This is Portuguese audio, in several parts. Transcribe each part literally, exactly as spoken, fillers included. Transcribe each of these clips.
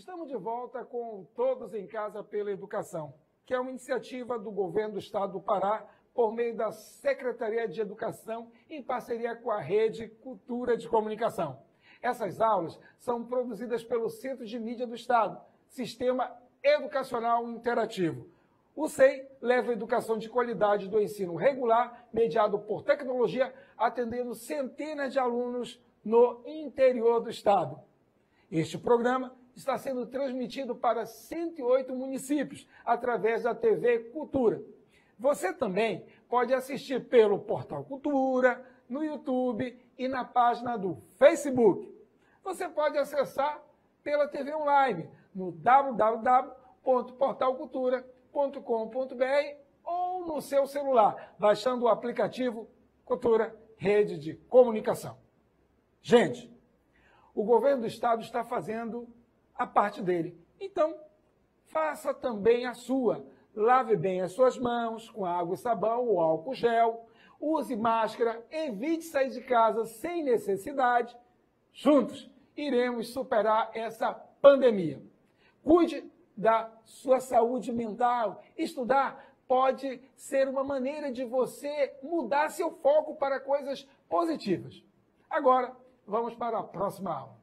Estamos de volta com Todos em Casa pela Educação, que é uma iniciativa do Governo do Estado do Pará, por meio da Secretaria de Educação, em parceria com a Rede Cultura de Comunicação. Essas aulas são produzidas pelo Centro de Mídia do Estado, Sistema Educacional Interativo. O S E I leva a educação de qualidade do ensino regular, mediado por tecnologia, atendendo centenas de alunos no interior do estado. Este programa está sendo transmitido para cento e oito municípios, através da T V Cultura. Você também pode assistir pelo Portal Cultura, no YouTube e na página do Facebook. Você pode acessar pela T V Online, no w w w ponto portal cultura ponto com ponto b r ou no seu celular, baixando o aplicativo Cultura Rede de Comunicação. Gente, o governo do estado está fazendo a parte dele. Então, faça também a sua. Lave bem as suas mãos com água e sabão ou álcool gel. Use máscara, evite sair de casa sem necessidade. Juntos, iremos superar essa pandemia. Cuide da sua saúde mental. Estudar pode ser uma maneira de você mudar seu foco para coisas positivas. Agora, vamos para a próxima aula.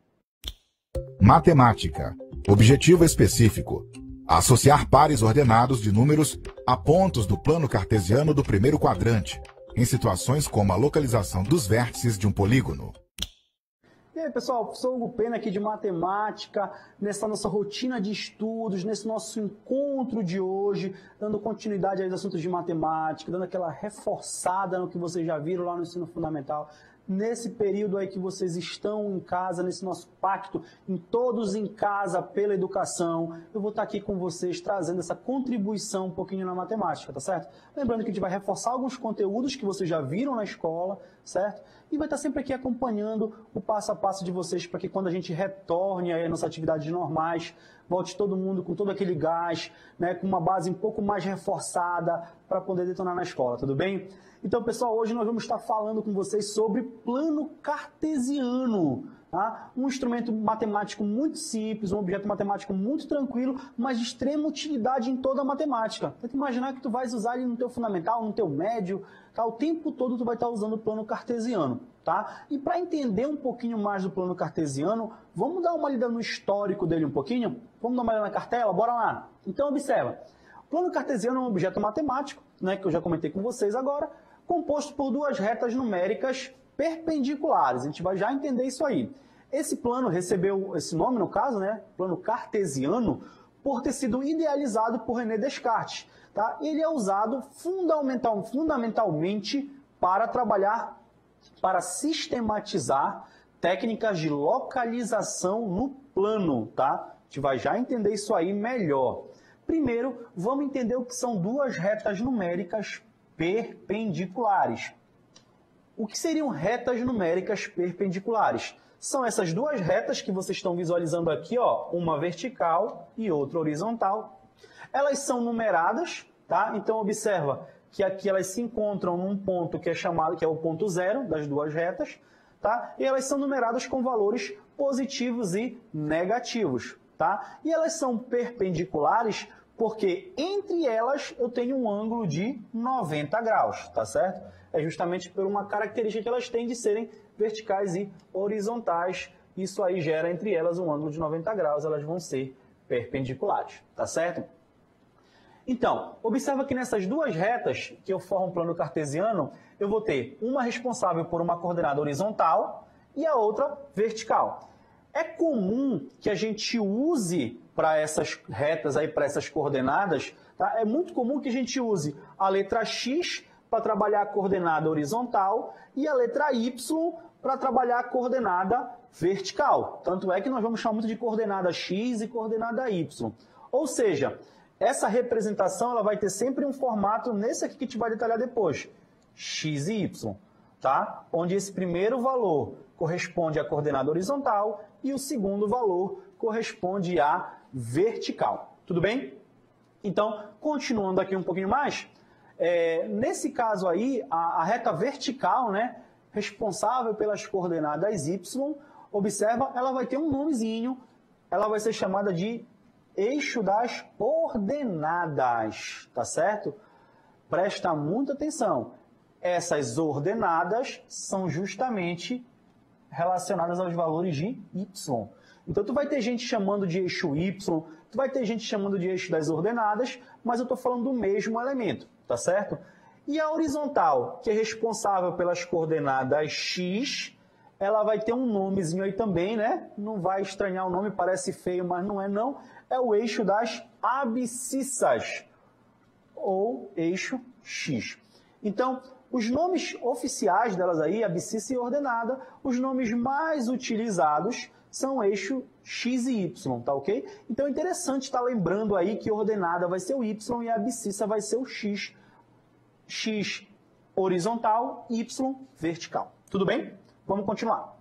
Matemática. Objetivo específico. Associar pares ordenados de números a pontos do plano cartesiano do primeiro quadrante, em situações como a localização dos vértices de um polígono. E aí, pessoal, sou Hugo Pena aqui de Matemática, nessa nossa rotina de estudos, nesse nosso encontro de hoje, dando continuidade aos assuntos de matemática, dando aquela reforçada no que vocês já viram lá no ensino fundamental. Nesse período aí que vocês estão em casa, nesse nosso pacto, em Todos em Casa pela Educação, eu vou estar aqui com vocês trazendo essa contribuição um pouquinho na matemática, tá certo? Lembrando que a gente vai reforçar alguns conteúdos que vocês já viram na escola, certo? E vai estar sempre aqui acompanhando o passo a passo de vocês para que quando a gente retorne aí às nossas atividades normais, volte todo mundo com todo aquele gás, né, com uma base um pouco mais reforçada para poder detonar na escola, tudo bem? Então, pessoal, hoje nós vamos estar falando com vocês sobre plano cartesiano, tá? Um instrumento matemático muito simples, um objeto matemático muito tranquilo, mas de extrema utilidade em toda a matemática. Tenta imaginar que tu vais usar ele no teu fundamental, no teu médio, tá? O tempo todo tu vai estar usando o plano cartesiano, tá? E para entender um pouquinho mais do plano cartesiano, vamos dar uma lida no histórico dele um pouquinho? Vamos dar uma olhada na cartela? Bora lá! Então, observa. O plano cartesiano é um objeto matemático, né, que eu já comentei com vocês agora, composto por duas retas numéricas perpendiculares. A gente vai já entender isso aí. Esse plano recebeu esse nome, no caso, né, plano cartesiano, por ter sido idealizado por René Descartes. Tá? Ele é usado fundamental, fundamentalmente para trabalhar, para sistematizar técnicas de localização no plano. Tá? A gente vai já entender isso aí melhor. Primeiro, vamos entender o que são duas retas numéricas perpendiculares. O que seriam retas numéricas perpendiculares? São essas duas retas que vocês estão visualizando aqui, ó, uma vertical e outra horizontal. Elas são numeradas, tá? Então observa que aqui elas se encontram num ponto que é chamado, que é o ponto zero das duas retas, tá? E elas são numeradas com valores positivos e negativos, tá? E elas são perpendiculares porque entre elas eu tenho um ângulo de noventa graus, tá certo? É justamente por uma característica que elas têm de serem verticais e horizontais. Isso aí gera entre elas um ângulo de noventa graus, elas vão ser perpendiculares, tá certo? Então, observa que nessas duas retas que eu formo um plano cartesiano, eu vou ter uma responsável por uma coordenada horizontal e a outra vertical. É comum que a gente use para essas retas aí, para essas coordenadas, tá? É muito comum que a gente use a letra X para trabalhar a coordenada horizontal e a letra Y para trabalhar a coordenada vertical. Tanto é que nós vamos chamar muito de coordenada X e coordenada Y. Ou seja, essa representação ela vai ter sempre um formato nesse aqui que a gente vai detalhar depois, X e Y, tá? Onde esse primeiro valor corresponde à coordenada horizontal e o segundo valor corresponde à vertical. Tudo bem? Então, continuando aqui um pouquinho mais, é, nesse caso aí, a, a reta vertical, né, responsável pelas coordenadas Y, observa, ela vai ter um nomezinho ela vai ser chamada de eixo das ordenadas, tá certo? Presta muita atenção. Essas ordenadas são justamente relacionadas aos valores de y. Então, tu vai ter gente chamando de eixo y, tu vai ter gente chamando de eixo das ordenadas, mas eu estou falando do mesmo elemento, tá certo? E a horizontal, que é responsável pelas coordenadas x, ela vai ter um nomezinho aí também, né? Não vai estranhar o nome, parece feio, mas não é não. É o eixo das abscissas, ou eixo x. Então, os nomes oficiais delas aí, abscissa e ordenada, os nomes mais utilizados são o eixo x e y, tá ok? Então é interessante estar lembrando aí que ordenada vai ser o y e a abscissa vai ser o x. X horizontal, y vertical. Tudo bem? Vamos continuar.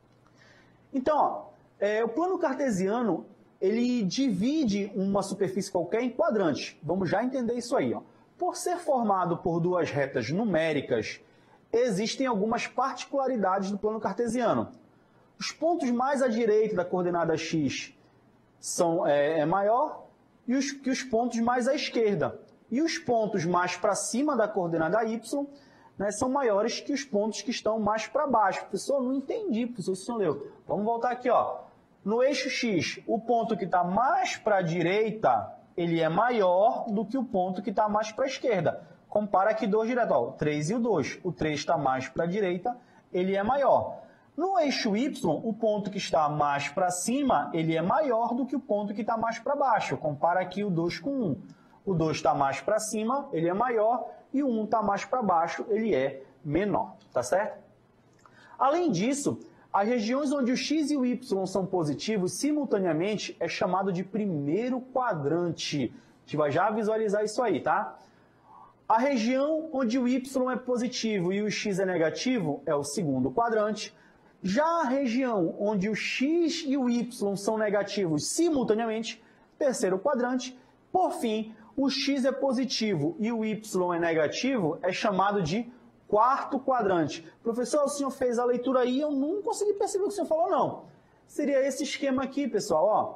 Então, ó, é, o plano cartesiano, ele divide uma superfície qualquer em quadrantes. Vamos já entender isso aí, ó. Por ser formado por duas retas numéricas, existem algumas particularidades do plano cartesiano. Os pontos mais à direita da coordenada x são é, é maior e os, que os pontos mais à esquerda. E os pontos mais para cima da coordenada y, né, são maiores que os pontos que estão mais para baixo. Professor, não entendi, professor, você não leu. Vamos voltar aqui, ó. No eixo x, o ponto que está mais para a direita, ele é maior do que o ponto que está mais para a esquerda. Compara aqui dois direto, ó, o três e o dois. O três está mais para a direita, ele é maior. No eixo y, o ponto que está mais para cima, ele é maior do que o ponto que está mais para baixo. Compara aqui o dois com um. O dois está mais para cima, ele é maior, e o um está mais para baixo, ele é menor, tá certo? Além disso, as regiões onde o x e o y são positivos simultaneamente é chamado de primeiro quadrante. A gente vai já visualizar isso aí, tá? A região onde o y é positivo e o x é negativo é o segundo quadrante. Já a região onde o x e o y são negativos simultaneamente, terceiro quadrante. Por fim, o x é positivo e o y é negativo, é chamado de quarto quadrante. Professor, o senhor fez a leitura aí, eu não consegui perceber o que o senhor falou, não. Seria esse esquema aqui, pessoal, ó.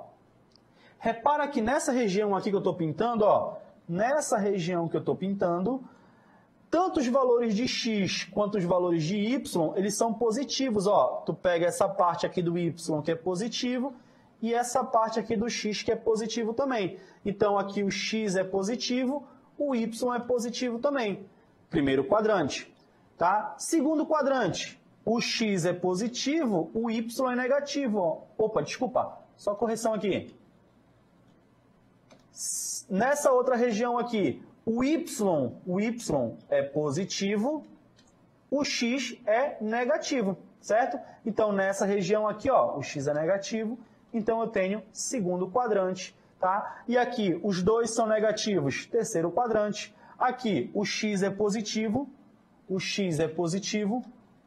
Repara que nessa região aqui que eu estou pintando, ó, nessa região que eu estou pintando, tanto os valores de x quanto os valores de y, eles são positivos, ó. Tu pega essa parte aqui do y que é positivo, e essa parte aqui do x que é positivo também. Então, aqui o x é positivo, o y é positivo também. Primeiro quadrante. Tá? Segundo quadrante, o x é positivo, o y é negativo. Ó. Opa, desculpa, só correção aqui. Nessa outra região aqui, o y, o y é positivo, o x é negativo, certo? Então, nessa região aqui, ó, o x é negativo, então eu tenho segundo quadrante, tá? E aqui os dois são negativos, terceiro quadrante. Aqui o x é positivo, o x é positivo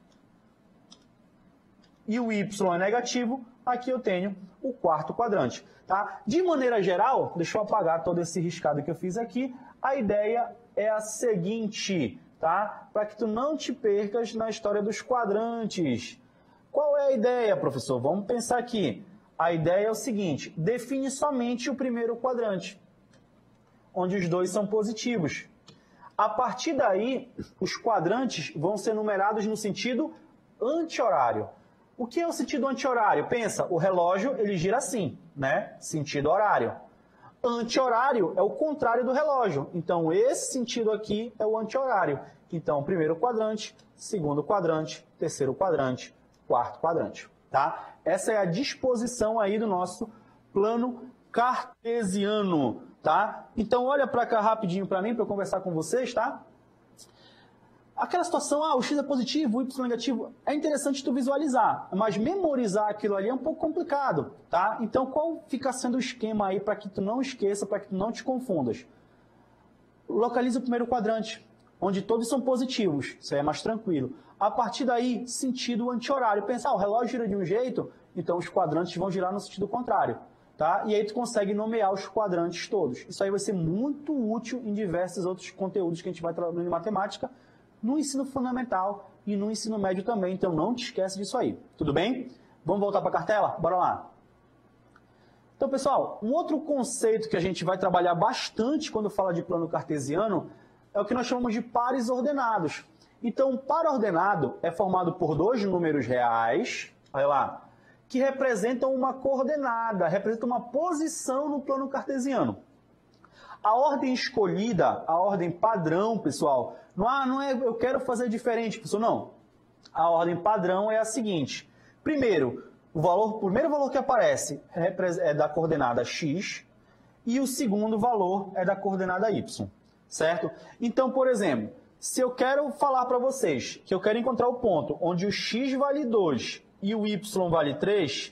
e o y é negativo. Aqui eu tenho o quarto quadrante, tá? De maneira geral, deixa eu apagar todo esse riscado que eu fiz aqui. A ideia é a seguinte, tá? Para que tu não te percas na história dos quadrantes. Qual é a ideia, professor? Vamos pensar aqui. A ideia é o seguinte, define somente o primeiro quadrante, onde os dois são positivos. A partir daí, os quadrantes vão ser numerados no sentido anti-horário. O que é o sentido anti-horário? Pensa, o relógio ele gira assim, né? Sentido horário. Anti-horário é o contrário do relógio. Então, esse sentido aqui é o anti-horário. Então, primeiro quadrante, segundo quadrante, terceiro quadrante, quarto quadrante. Tá? Essa é a disposição aí do nosso plano cartesiano, tá? Então, olha para cá rapidinho para mim, para eu conversar com vocês, tá? Aquela situação, ah, o x é positivo, o y é negativo, é interessante tu visualizar, mas memorizar aquilo ali é um pouco complicado, tá? Então, qual fica sendo o esquema aí para que tu não esqueça, para que tu não te confundas? Localiza o primeiro quadrante, onde todos são positivos, isso aí é mais tranquilo. A partir daí, sentido anti-horário. Pensar, ah, o relógio gira de um jeito, então os quadrantes vão girar no sentido contrário. Tá? E aí tu consegue nomear os quadrantes todos. Isso aí vai ser muito útil em diversos outros conteúdos que a gente vai trabalhando em matemática, no ensino fundamental e no ensino médio também. Então não te esquece disso aí. Tudo bem? Vamos voltar para a cartela? Bora lá. Então, pessoal, um outro conceito que a gente vai trabalhar bastante quando fala de plano cartesiano é o que nós chamamos de pares ordenados. Então, um par ordenado é formado por dois números reais, olha lá, que representam uma coordenada, representam uma posição no plano cartesiano. A ordem escolhida, a ordem padrão, pessoal, não, ah, não é eu quero fazer diferente, pessoal, não. A ordem padrão é a seguinte. Primeiro, o, valor, o primeiro valor que aparece é da coordenada x e o segundo valor é da coordenada y, certo? Então, por exemplo, se eu quero falar para vocês que eu quero encontrar o ponto onde o x vale dois e o y vale três,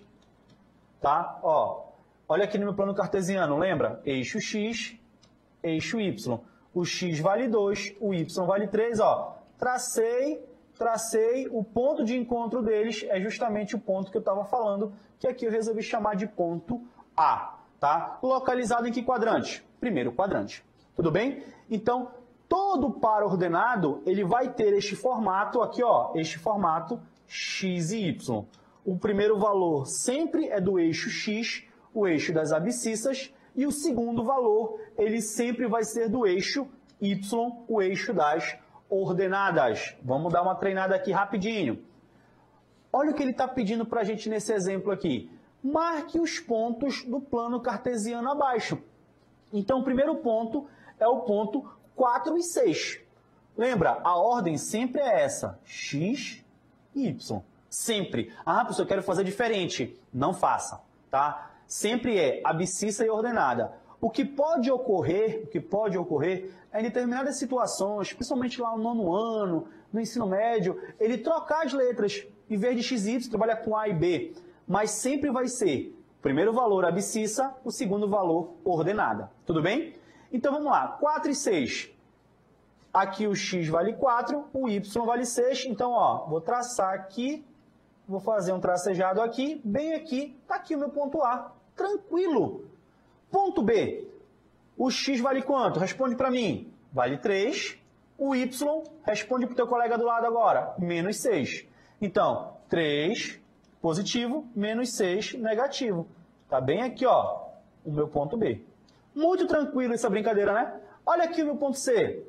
tá? Ó, olha aqui no meu plano cartesiano, lembra? Eixo x, eixo y. O x vale dois, o y vale três, ó. Tracei, tracei, o ponto de encontro deles é justamente o ponto que eu estava falando, que aqui eu resolvi chamar de ponto A, tá? Localizado em que quadrante? Primeiro quadrante. Tudo bem? Então, todo par ordenado, ele vai ter este formato aqui, ó, este formato x e y. O primeiro valor sempre é do eixo x, o eixo das abscissas, e o segundo valor, ele sempre vai ser do eixo y, o eixo das ordenadas. Vamos dar uma treinada aqui rapidinho. Olha o que ele está pedindo para a gente nesse exemplo aqui. Marque os pontos do plano cartesiano abaixo. Então, o primeiro ponto é o ponto quatro e seis. Lembra, a ordem sempre é essa, x e y. Sempre. Ah, professor, eu quero fazer diferente. Não faça, tá? Sempre é abscissa e ordenada. O que pode ocorrer, o que pode ocorrer é em determinadas situações, principalmente lá no nono ano, no ensino médio, ele trocar as letras, em vez de x e y, trabalhar com A e B. Mas sempre vai ser o primeiro valor abscissa, o segundo valor ordenada. Tudo bem? Então vamos lá, quatro e seis. Aqui o x vale quatro, o y vale seis. Então, ó, vou traçar aqui, vou fazer um tracejado aqui, bem aqui, tá aqui o meu ponto A. Tranquilo. Ponto B. O x vale quanto? Responde para mim. Vale três. O y, responde para o teu colega do lado agora. Menos seis. Então, três positivo, menos seis negativo. Tá bem aqui, ó, o meu ponto B. Muito tranquilo essa brincadeira, né? Olha aqui o meu ponto C.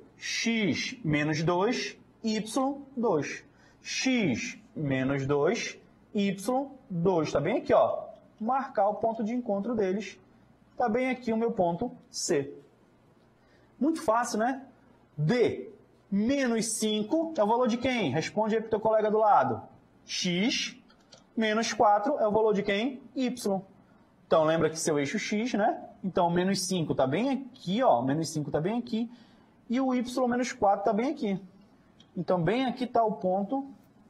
X menos dois, y, dois. X menos dois, y, dois. Tá bem aqui, ó. Marcar o ponto de encontro deles. Tá bem aqui o meu ponto C. Muito fácil, né? D. Menos cinco é o valor de quem? Responde aí para o teu colega do lado. X. Menos quatro é o valor de quem? Y. Então, lembra que seu eixo x, né? Então, menos cinco está bem aqui, ó. Menos cinco está bem aqui. E o y menos quatro está bem aqui. Então, bem aqui está o ponto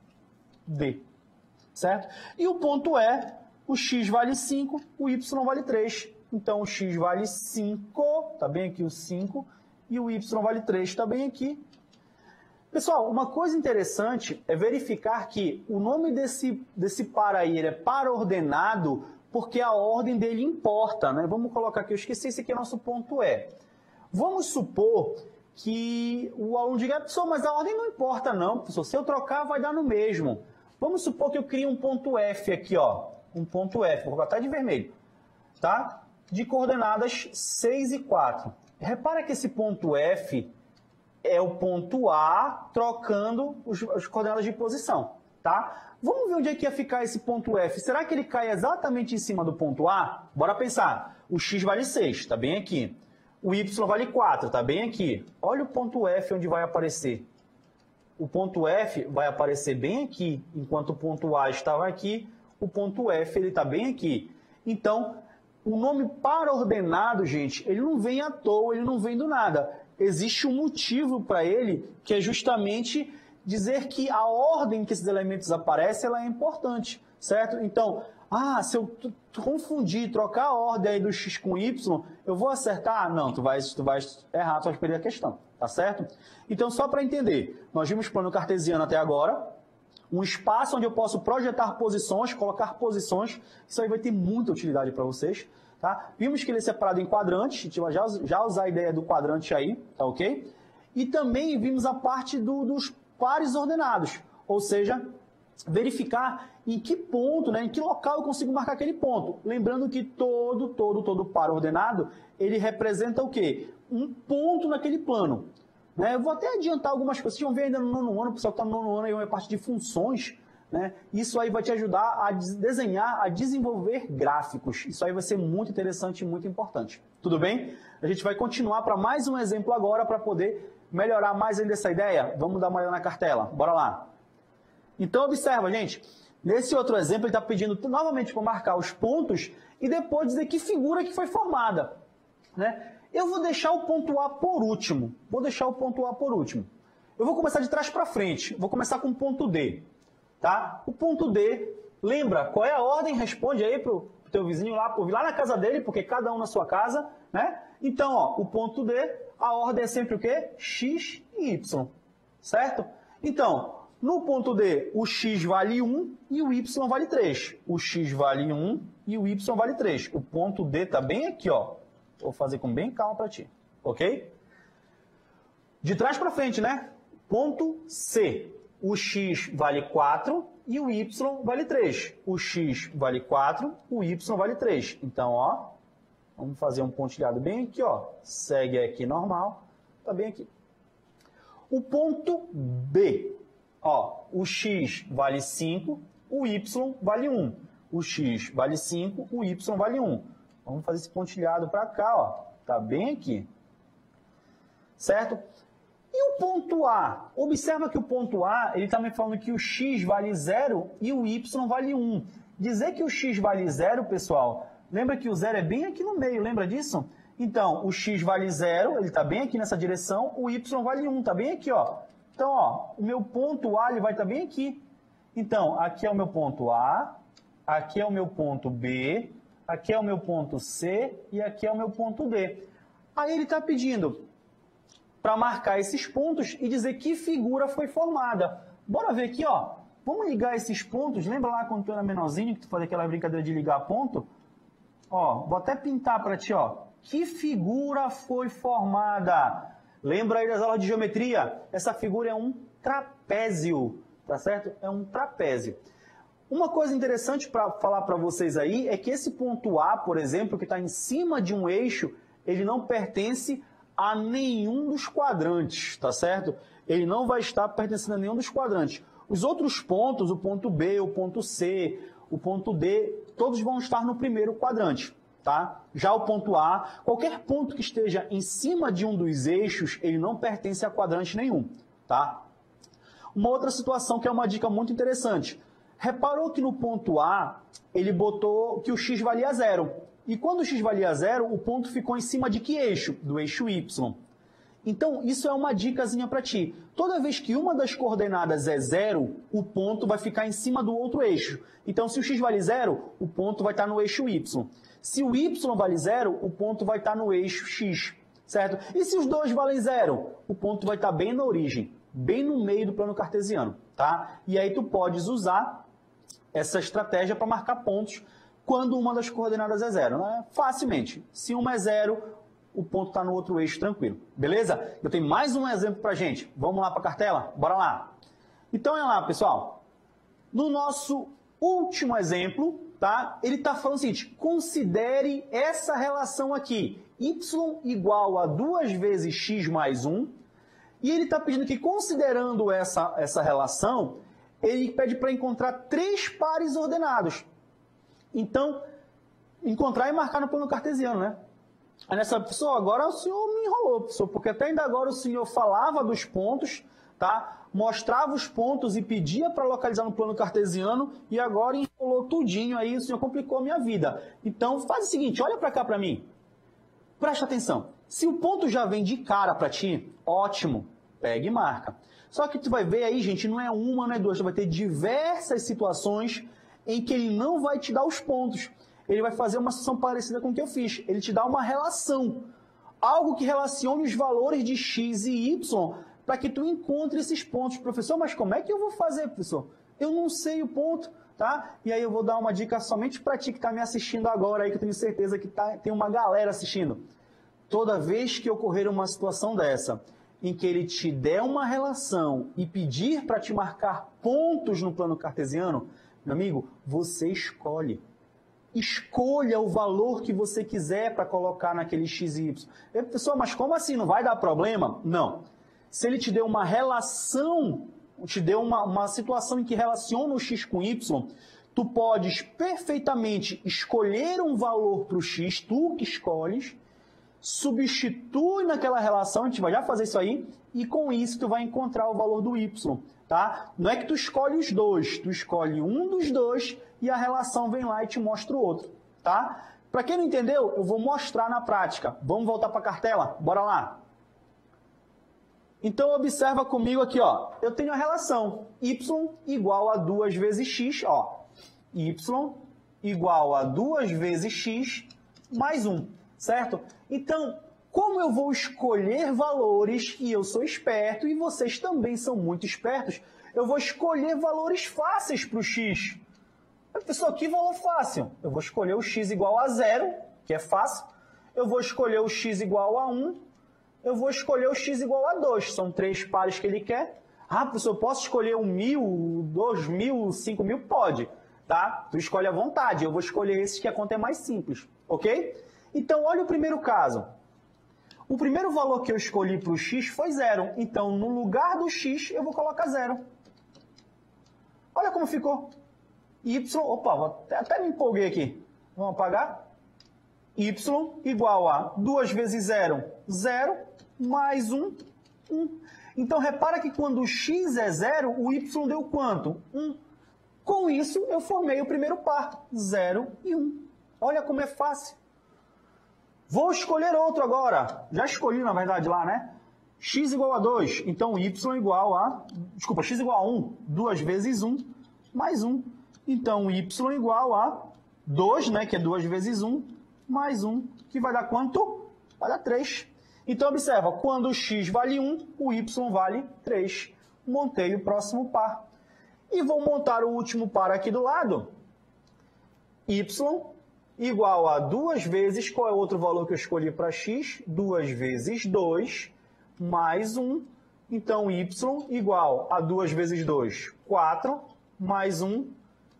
D. Certo? E o ponto E, o x vale cinco, o y vale três. Então, o x vale cinco, está bem aqui o cinco. E o y vale três, está bem aqui. Pessoal, uma coisa interessante é verificar que o nome desse, desse par aí ele é par ordenado porque a ordem dele importa, né? Vamos colocar aqui, eu esqueci, esse aqui é nosso ponto E. Vamos supor que o aluno diga, professor, mas a ordem não importa não, professor, se eu trocar vai dar no mesmo. Vamos supor que eu crie um ponto F aqui, ó, um ponto F, vou botar de vermelho, tá? De coordenadas seis e quatro. Repara que esse ponto F é o ponto A trocando os, as coordenadas de posição, tá? Vamos ver onde é que ia ficar esse ponto F. Será que ele cai exatamente em cima do ponto A? Bora pensar. O x vale seis, está bem aqui. O y vale quatro, está bem aqui. Olha o ponto F onde vai aparecer. O ponto F vai aparecer bem aqui, enquanto o ponto A estava aqui, o ponto F ele está bem aqui. Então, o nome par ordenado, gente, ele não vem à toa, ele não vem do nada. Existe um motivo para ele, que é justamente dizer que a ordem que esses elementos aparecem, ela é importante, certo? Então, ah, se eu confundir, trocar a ordem aí do x com y, eu vou acertar? Não, tu vai, tu vai errar, tu vai perder a questão, tá certo? Então, só para entender, nós vimos plano cartesiano até agora, um espaço onde eu posso projetar posições, colocar posições, isso aí vai ter muita utilidade para vocês. Tá? Vimos que ele é separado em quadrantes, a gente vai já, já usar a ideia do quadrante aí, tá ok? E também vimos a parte do, dos pares ordenados, ou seja, verificar em que ponto, né, em que local eu consigo marcar aquele ponto. Lembrando que todo, todo, todo par ordenado, ele representa o quê? Um ponto naquele plano. Né? Eu vou até adiantar algumas coisas. Vocês vão ver ainda no nono ano, o pessoal que está no nono ano aí é uma parte de funções. Né? Isso aí vai te ajudar a desenhar, a desenvolver gráficos. Isso aí vai ser muito interessante e muito importante. Tudo bem? A gente vai continuar para mais um exemplo agora para poder melhorar mais ainda essa ideia. Vamos dar uma olhada na cartela. Bora lá. Então, observa, gente. Nesse outro exemplo, ele está pedindo novamente para marcar os pontos e depois dizer que figura que foi formada. Né? Eu vou deixar o ponto A por último. Vou deixar o ponto A por último. Eu vou começar de trás para frente. Vou começar com o ponto D. Tá? O ponto D, lembra qual é a ordem? Responde aí para o teu vizinho lá, por vir lá na casa dele, porque cada um na sua casa. Né? Então, ó, o ponto D, a ordem é sempre o quê? X e Y. Certo? Então, no ponto D, o X vale um e o Y vale três. O X vale um e o Y vale três. O ponto D está bem aqui, ó. Vou fazer com bem calma para ti. Ok? De trás para frente, né? Ponto C. O X vale quatro e o Y vale três. O X vale quatro, o Y vale três. Então, ó, vamos fazer um pontilhado bem aqui, ó. Segue aqui normal. Tá bem aqui. O ponto B. Ó, o X vale cinco, o Y vale um. O X vale cinco, o Y vale um. Vamos fazer esse pontilhado para cá, ó. Tá bem aqui. Certo? E o ponto A? Observa que o ponto A, ele está me falando que o X vale zero e o Y vale um. Dizer que o X vale zero, pessoal, lembra que o zero é bem aqui no meio, lembra disso? Então, o X vale zero, ele está bem aqui nessa direção, o Y vale um, está bem aqui, ó. Então, ó, o meu ponto A ele vai estar bem aqui. Então, aqui é o meu ponto A, aqui é o meu ponto B, aqui é o meu ponto C e aqui é o meu ponto D. Aí ele está pedindo para marcar esses pontos e dizer que figura foi formada. Bora ver aqui, ó. Vamos ligar esses pontos. Lembra lá quando tu era menorzinho que tu fazia aquela brincadeira de ligar ponto? Ó, vou até pintar para ti, ó. Que figura foi formada? Lembra aí das aulas de geometria? Essa figura é um trapézio, tá certo? É um trapézio. Uma coisa interessante para falar para vocês aí é que esse ponto A, por exemplo, que está em cima de um eixo, ele não pertence a nenhum dos quadrantes, tá certo? Ele não vai estar pertencendo a nenhum dos quadrantes. Os outros pontos, o ponto B, o ponto C, o ponto D, todos vão estar no primeiro quadrante, tá? Já o ponto A, qualquer ponto que esteja em cima de um dos eixos, ele não pertence a quadrante nenhum, tá? Uma outra situação que é uma dica muito interessante. Reparou que no ponto A, ele botou que o X valia zero. E quando o X valia zero, o ponto ficou em cima de que eixo? Do eixo Y. Então, isso é uma dicasinha para ti. Toda vez que uma das coordenadas é zero, o ponto vai ficar em cima do outro eixo. Então, se o X vale zero, o ponto vai estar no eixo Y. Se o Y vale zero, o ponto vai estar no eixo X. Certo? E se os dois valem zero, o ponto vai estar bem na origem, bem no meio do plano cartesiano. Tá? E aí tu podes usar essa estratégia para marcar pontos quando uma das coordenadas é zero, né? Facilmente. Se uma é zero, o ponto está no outro eixo tranquilo. Beleza? Eu tenho mais um exemplo para a gente. Vamos lá para a cartela? Bora lá. Então, olha lá, pessoal. No nosso último exemplo, tá? Ele está falando o seguinte, considere essa relação aqui. Y igual a duas vezes x mais um. E ele está pedindo que, considerando essa, essa relação, ele pede para encontrar três pares ordenados. Então, encontrar e marcar no plano cartesiano, né? Aí nessa pessoa, agora o senhor me enrolou, professor, porque até ainda agora o senhor falava dos pontos, tá? Mostrava os pontos e pedia para localizar no plano cartesiano e agora enrolou tudinho aí, o senhor complicou a minha vida. Então, faz o seguinte, olha para cá para mim. Presta atenção. Se o ponto já vem de cara para ti, ótimo, pega e marca. Só que tu vai ver aí, gente, não é uma, não é duas, tu vai ter diversas situações em que ele não vai te dar os pontos. Ele vai fazer uma situação parecida com o que eu fiz. Ele te dá uma relação. Algo que relacione os valores de x e y para que tu encontre esses pontos. Professor, mas como é que eu vou fazer, professor? Eu não sei o ponto, tá? E aí eu vou dar uma dica somente para ti que está me assistindo agora, aí, que eu tenho certeza que tá, tem uma galera assistindo. Toda vez que ocorrer uma situação dessa, em que ele te der uma relação e pedir para te marcar pontos no plano cartesiano, meu amigo, você escolhe. Escolha o valor que você quiser para colocar naquele x e y. Eu, pessoal, mas como assim? Não vai dar problema? Não. Se ele te deu uma relação, te deu uma, uma situação em que relaciona o x com y, tu podes perfeitamente escolher um valor para o x, tu que escolhes, substitui naquela relação, a gente vai já fazer isso aí, e com isso tu vai encontrar o valor do y, tá? Não é que tu escolhe os dois, tu escolhe um dos dois e a relação vem lá e te mostra o outro, tá? Para quem não entendeu, eu vou mostrar na prática. Vamos voltar para a cartela? Bora lá! Então observa comigo aqui, ó. Eu tenho a relação y igual a duas vezes x, ó. Y igual a duas vezes x mais um, certo? Então, como eu vou escolher valores, e eu sou esperto, e vocês também são muito espertos, eu vou escolher valores fáceis para o x. Pessoal, que valor fácil? Eu vou escolher o x igual a zero, que é fácil. Eu vou escolher o x igual a um. Eu vou escolher o x igual a dois. São três pares que ele quer. Ah, professor, eu posso escolher um mil, dois mil, cinco mil? Pode, tá? Tu escolhe à vontade. Eu vou escolher esses que a conta é mais simples, ok? Então, olha o primeiro caso. O primeiro valor que eu escolhi para o x foi zero. Então, no lugar do x, eu vou colocar zero. Olha como ficou. Y, opa, até me empolguei aqui. Vamos apagar? Y igual a duas vezes zero, zero, mais um, um. Então, repara que quando o x é zero, o y deu quanto? um. Com isso, eu formei o primeiro par, zero e um. Olha como é fácil. Vou escolher outro agora. Já escolhi, na verdade, lá, né? X igual a dois. Então, y igual a... Desculpa, x igual a um. duas vezes um, mais um. Então, y igual a dois, né? Que é duas vezes um, mais um. Que vai dar quanto? Vai dar três. Então, observa. Quando o x vale um, o y vale três. Montei o próximo par. E vou montar o último par aqui do lado. Y igual a duas vezes, qual é o outro valor que eu escolhi para x? duas vezes dois, mais um. Então, y igual a duas vezes dois, quatro, mais um,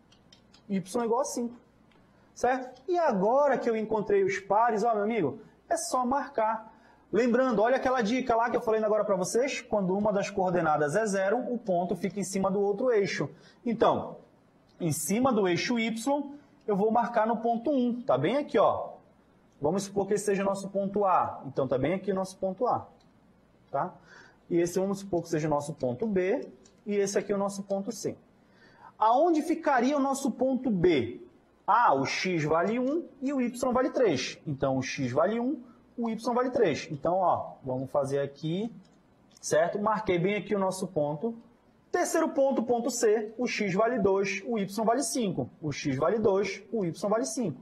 y igual a cinco. Certo? E agora que eu encontrei os pares, ó, meu amigo, é só marcar. Lembrando, olha aquela dica lá que eu falei agora para vocês, quando uma das coordenadas é zero, o ponto fica em cima do outro eixo. Então, em cima do eixo y, eu vou marcar no ponto um, tá bem aqui, ó. Vamos supor que esse seja o nosso ponto A. Então, tá bem aqui o nosso ponto A, tá? E esse vamos supor que seja o nosso ponto B, e esse aqui é o nosso ponto C. Aonde ficaria o nosso ponto B? Ah, o x vale um e o y vale três. Então, o x vale um, o y vale três. Então, ó, vamos fazer aqui, certo? Marquei bem aqui o nosso ponto. Terceiro ponto, ponto C, o x vale dois, o y vale cinco. O x vale dois, o y vale cinco.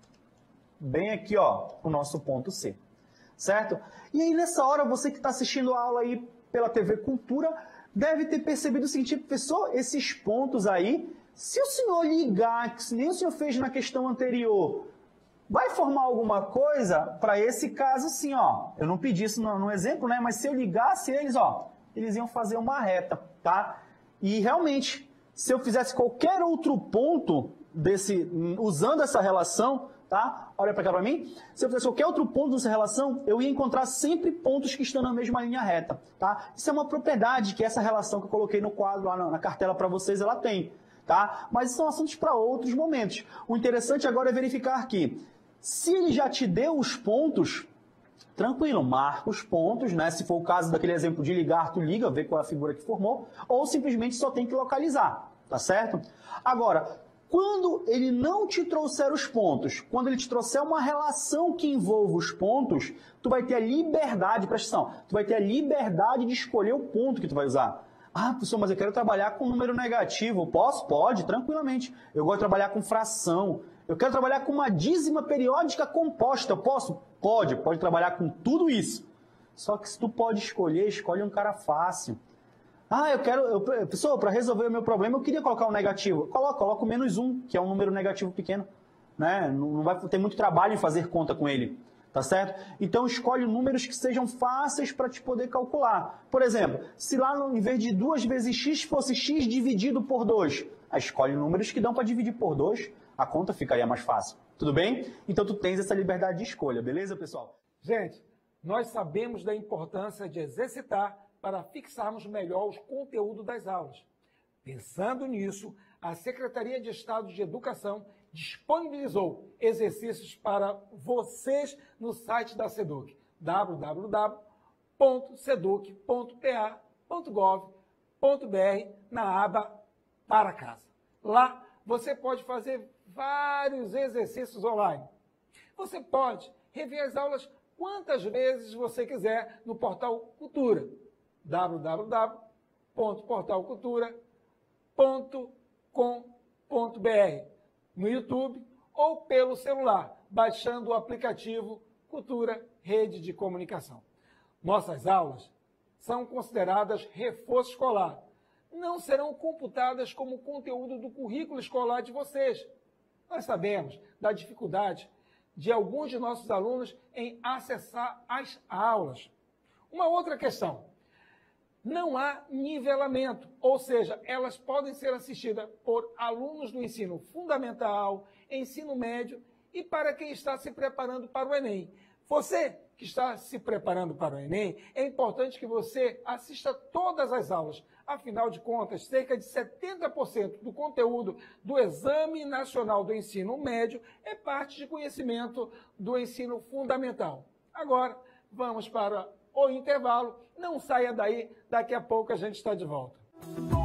Bem aqui, ó, o nosso ponto C. Certo? E aí, nessa hora, você que está assistindo a aula aí pela T V Cultura, deve ter percebido o seguinte, professor, esses pontos aí, se o senhor ligar, que nem o senhor fez na questão anterior, vai formar alguma coisa? Para esse caso, sim, ó. Eu não pedi isso no, no exemplo, né? Mas se eu ligasse eles, ó, eles iam fazer uma reta, tá? E realmente, se eu fizesse qualquer outro ponto desse, usando essa relação, tá? Olha para cá para mim. Se eu fizesse qualquer outro ponto dessa relação, eu ia encontrar sempre pontos que estão na mesma linha reta, tá? Isso é uma propriedade que essa relação que eu coloquei no quadro lá na, na cartela para vocês, ela tem, tá? Mas são assuntos para outros momentos. O interessante agora é verificar que, se ele já te deu os pontos, tranquilo, marca os pontos, né? Se for o caso daquele exemplo de ligar, tu liga, vê qual é a figura que formou, ou simplesmente só tem que localizar, tá certo? Agora, quando ele não te trouxer os pontos, quando ele te trouxer uma relação que envolva os pontos, tu vai ter a liberdade, presta atenção, tu vai ter a liberdade de escolher o ponto que tu vai usar. Ah, professor, mas eu quero trabalhar com número negativo. Posso? Pode, tranquilamente. Eu gosto de trabalhar com fração. Eu quero trabalhar com uma dízima periódica composta. Eu posso? Pode, pode trabalhar com tudo isso. Só que se tu pode escolher, escolhe um cara fácil. Ah, eu quero... Eu, pessoal, para resolver o meu problema, eu queria colocar um negativo. Coloca, coloca o menos um, que é um número negativo pequeno. Né? Não vai ter muito trabalho em fazer conta com ele. Tá certo? Então escolhe números que sejam fáceis para te poder calcular. Por exemplo, se lá em vez de duas vezes x fosse x dividido por dois, aí escolhe números que dão para dividir por dois, a conta ficaria mais fácil. Tudo bem? Então tu tens essa liberdade de escolha, beleza, pessoal? Gente, nós sabemos da importância de exercitar para fixarmos melhor os conteúdos das aulas. Pensando nisso, a Secretaria de Estado de Educação disponibilizou exercícios para vocês no site da SEDUC, w w w ponto seduc ponto p a ponto gov ponto b r, na aba Para Casa. Lá você pode fazer vários exercícios online. Você pode rever as aulas quantas vezes você quiser no portal Cultura, w w w ponto portal cultura ponto com ponto b r, no YouTube ou pelo celular, baixando o aplicativo Cultura Rede de Comunicação. Nossas aulas são consideradas reforço escolar. Não serão computadas como conteúdo do currículo escolar de vocês. Nós sabemos da dificuldade de alguns de nossos alunos em acessar as aulas. Uma outra questão. Não há nivelamento, ou seja, elas podem ser assistidas por alunos do ensino fundamental, ensino médio e para quem está se preparando para o Enem. Você que está se preparando para o Enem, é importante que você assista todas as aulas. Afinal de contas, cerca de setenta por cento do conteúdo do Exame Nacional do Ensino Médio é parte de conhecimento do ensino fundamental. Agora, vamos para o intervalo. Não saia daí, daqui a pouco a gente está de volta.